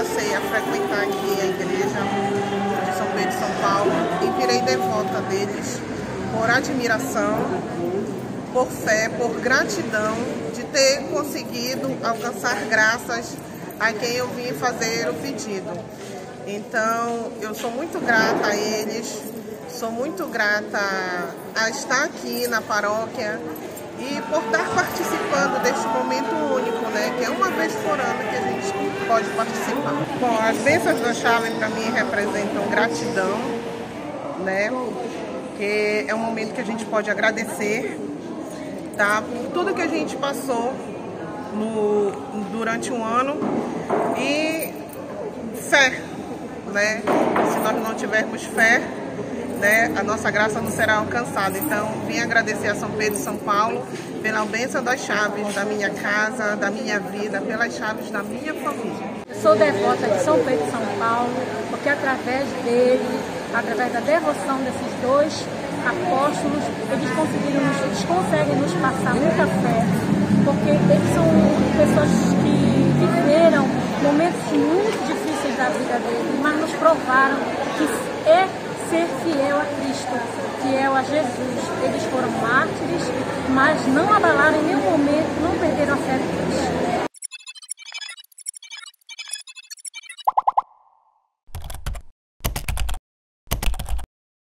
passei a frequentar aqui a igreja de São Pedro e São Paulo e virei devota deles por admiração, por fé, por gratidão de ter conseguido alcançar graças a quem eu vim fazer o pedido. Então, eu sou muito grata a eles, sou muito grata a estar aqui na paróquia e por estar participando deste momento único, né? Que é uma vez por ano que a gente pode participar. Bom, as bênçãos da chave para mim representam gratidão, né? Que é um momento que a gente pode agradecer, tá? Por tudo que a gente passou durante um ano e fé, né? Se nós não tivermos fé, né, a nossa graça não será alcançada. Então, vim agradecer a São Pedro e São Paulo pela bênção das chaves da minha casa, da minha vida, pelas chaves da minha família. Eu sou devota de São Pedro e São Paulo, porque através dele, através da devoção desses dois apóstolos, eles conseguem nos passar muita fé, porque eles são pessoas que viveram momentos muito difíceis da vida deles, mas nos provaram que é ser fiel a Cristo, fiel a Jesus. Eles foram mártires, mas não abalaram em nenhum momento